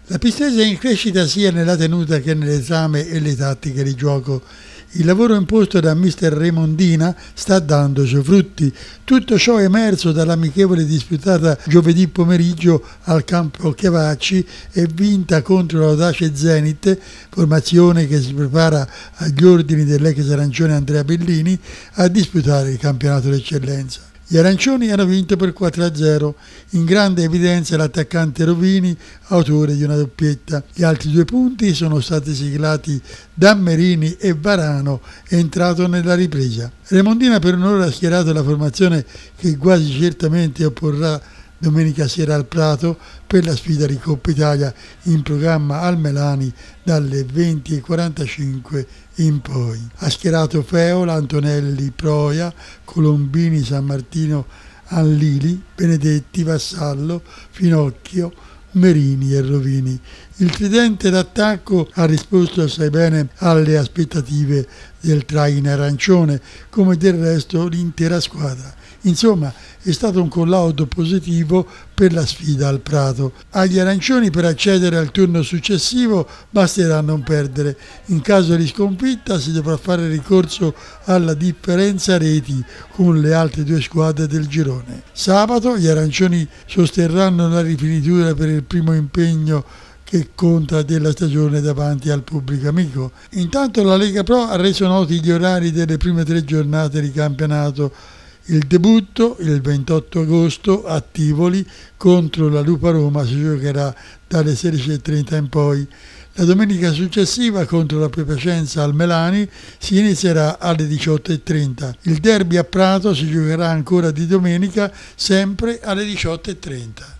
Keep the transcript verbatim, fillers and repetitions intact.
La Pistoia è in crescita sia nella tenuta che nell'esame e le tattiche di gioco. Il lavoro imposto da mister Remondina sta dando i suoi frutti. Tutto ciò è emerso dall'amichevole disputata giovedì pomeriggio al campo Chiavacci e vinta contro l'audace Zenit, formazione che si prepara agli ordini dell'ex arancione Andrea Bellini a disputare il campionato d'eccellenza. Gli arancioni hanno vinto per quattro a zero, in grande evidenza l'attaccante Rovini, autore di una doppietta. Gli altri due punti sono stati siglati da Merini e Varano, entrato nella ripresa. Remondina per un'ora ha schierato la formazione che quasi certamente opporrà domenica sera al Prato per la sfida di Coppa Italia in programma al Melani dalle venti e quarantacinque in poi. Ha schierato Feola, Antonelli, Proia, Colombini, San Martino, Anlili, Benedetti, Vassallo, Finocchio, Merini e Rovini. Il tridente d'attacco ha risposto assai bene alle aspettative del traine arancione, come del resto l'intera squadra. Insomma, è stato un collaudo positivo per la sfida al Prato. Agli arancioni per accedere al turno successivo basterà non perdere. In caso di sconfitta si dovrà fare ricorso alla differenza reti con le altre due squadre del girone. Sabato gli arancioni sosterranno la rifinitura per il primo impegno che conta della stagione davanti al pubblico amico. Intanto la Lega Pro ha reso noti gli orari delle prime tre giornate di campionato. Il debutto il ventotto agosto a Tivoli contro la Lupa Roma si giocherà dalle sedici e trenta in poi. La domenica successiva contro la Piacenza al Melani si inizierà alle diciotto e trenta. Il derby a Prato si giocherà ancora di domenica sempre alle diciotto e trenta.